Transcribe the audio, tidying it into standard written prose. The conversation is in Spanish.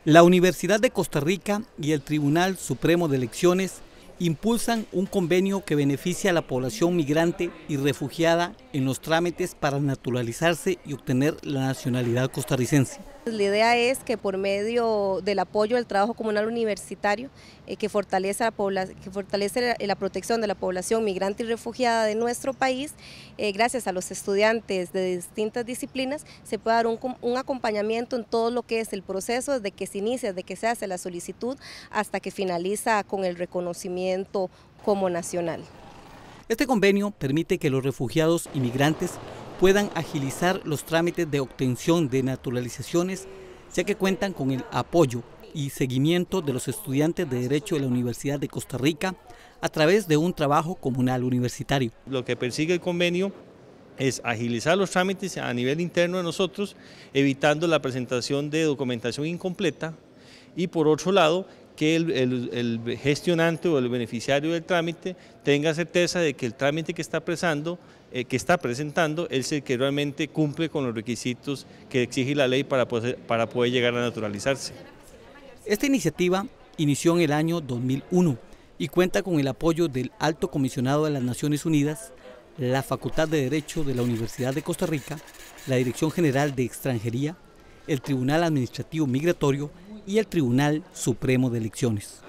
La Universidad de Costa Rica y el Tribunal Supremo de Elecciones impulsan un convenio que beneficia a la población migrante y refugiada en los trámites para naturalizarse y obtener la nacionalidad costarricense. La idea es que por medio del apoyo del trabajo comunal universitario, que fortalece la protección de la población migrante y refugiada de nuestro país, gracias a los estudiantes de distintas disciplinas, se puede dar un acompañamiento en todo lo que es el proceso, desde que se inicia, desde que se hace la solicitud, hasta que finaliza con el reconocimiento como nacional. Este convenio permite que los refugiados y migrantes puedan agilizar los trámites de obtención de naturalizaciones, ya que cuentan con el apoyo y seguimiento de los estudiantes de Derecho de la Universidad de Costa Rica a través de un trabajo comunal universitario. Lo que persigue el convenio es agilizar los trámites a nivel interno de nosotros, evitando la presentación de documentación incompleta, y por otro lado, que el gestionante o el beneficiario del trámite tenga certeza de que el trámite que está presentando es el que realmente cumple con los requisitos que exige la ley para poder llegar a naturalizarse. Esta iniciativa inició en el año 2001 y cuenta con el apoyo del Alto Comisionado de las Naciones Unidas, la Facultad de Derecho de la Universidad de Costa Rica, la Dirección General de Extranjería, el Tribunal Administrativo Migratorio y el Tribunal Supremo de Elecciones.